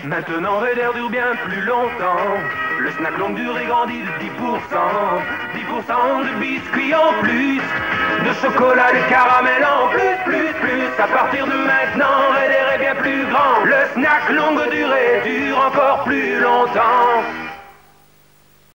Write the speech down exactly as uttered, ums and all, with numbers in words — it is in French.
Maintenant Raider dure bien plus longtemps. Le snack longue durée grandit de dix pour cent. dix pour cent de biscuits en plus, de chocolat, de caramel en plus, plus, plus. À partir de maintenant, Raider est bien plus grand. Le snack longue durée dure encore plus longtemps.